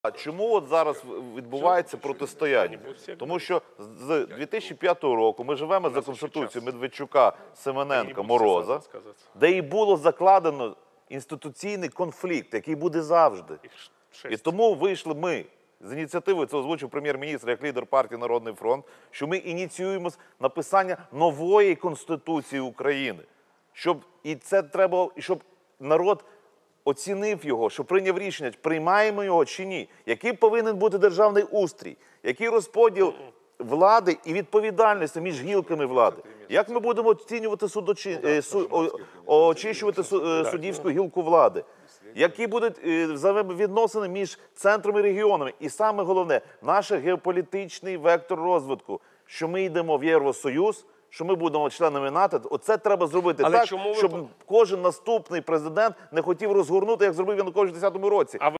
А чому от зараз відбувається протистояння? Тому що з 2005 року ми живемо за Конституцією Медведчука, Семененка, Мороза, де і було закладено інституційний конфлікт, який буде завжди. І тому вийшли ми з ініціативою, це озвучив прем'єр-міністр як лідер партії «Народний фронт», що ми ініціюємо написання нової Конституції України. І це треба, щоб народ оцінив його, що прийняв рішення, приймаємо його чи ні. Який повинен бути державний устрій, який розподіл влади і відповідальності між гілками влади. Як ми будемо оцінювати очищувати суддівську гілку влади. Які будуть взаємовідносини між центром і регіонами. І саме головне, наш геополітичний вектор розвитку, що ми йдемо в Євросоюз, що ми будемо членами НАТО, оце треба зробити так, щоб кожен наступний президент не хотів розгорнути, як зробив Янукович у 2010 році.